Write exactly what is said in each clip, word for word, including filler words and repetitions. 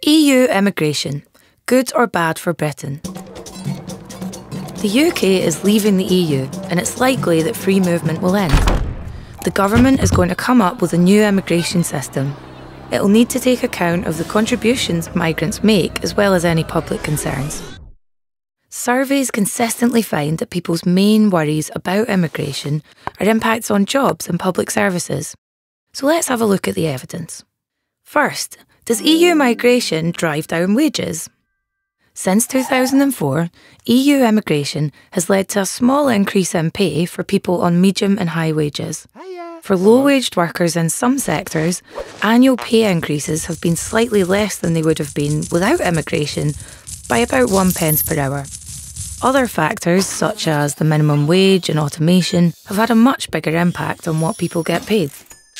E U immigration, good or bad for Britain? The U K is leaving the E U, and it's likely that free movement will end. The government is going to come up with a new immigration system. It'll need to take account of the contributions migrants make, as well as any public concerns. Surveys consistently find that people's main worries about immigration are impacts on jobs and public services. So let's have a look at the evidence. First, does E U migration drive down wages? Since two thousand four, E U immigration has led to a small increase in pay for people on medium and high wages. For low-waged workers in some sectors, annual pay increases have been slightly less than they would have been without immigration, by about one pence per hour. Other factors, such as the minimum wage and automation, have had a much bigger impact on what people get paid.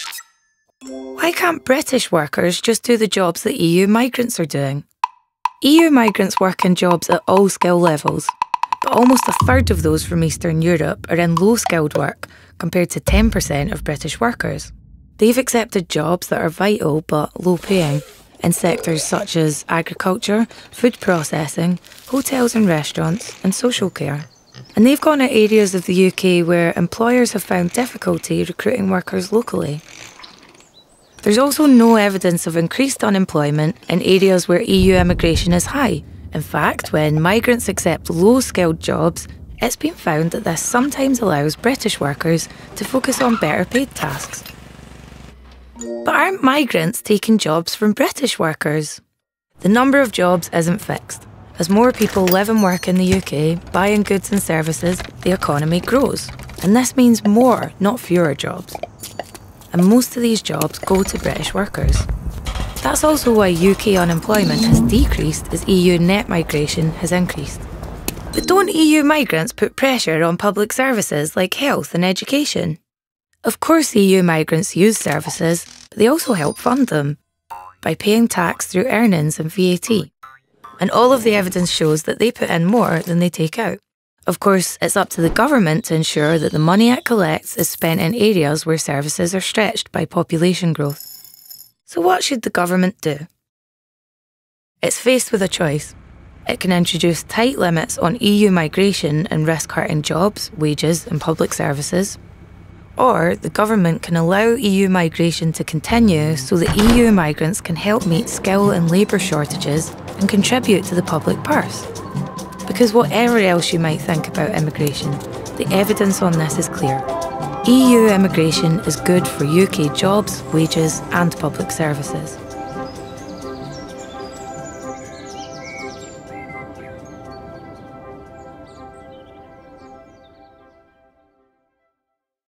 Why can't British workers just do the jobs that E U migrants are doing? E U migrants work in jobs at all skill levels, but almost a third of those from Eastern Europe are in low-skilled work, compared to ten percent of British workers. They've accepted jobs that are vital but low-paying in sectors such as agriculture, food processing, hotels and restaurants, and social care. And they've gone to areas of the U K where employers have found difficulty recruiting workers locally. There's also no evidence of increased unemployment in areas where E U immigration is high. In fact, when migrants accept low-skilled jobs, it's been found that this sometimes allows British workers to focus on better paid tasks. But aren't migrants taking jobs from British workers? The number of jobs isn't fixed. As more people live and work in the U K, buying goods and services, the economy grows. And this means more, not fewer jobs. And most of these jobs go to British workers. That's also why U K unemployment has decreased as E U net migration has increased. But don't E U migrants put pressure on public services like health and education? Of course E U migrants use services, but they also help fund them by paying tax through earnings and V A T. And all of the evidence shows that they put in more than they take out. Of course, it's up to the government to ensure that the money it collects is spent in areas where services are stretched by population growth. So what should the government do? It's faced with a choice. It can introduce tight limits on E U migration and risk hurting jobs, wages and public services. Or the government can allow E U migration to continue so that E U migrants can help meet skill and labour shortages and contribute to the public purse. Because whatever else you might think about immigration, the evidence on this is clear. E U immigration is good for U K jobs, wages and public services.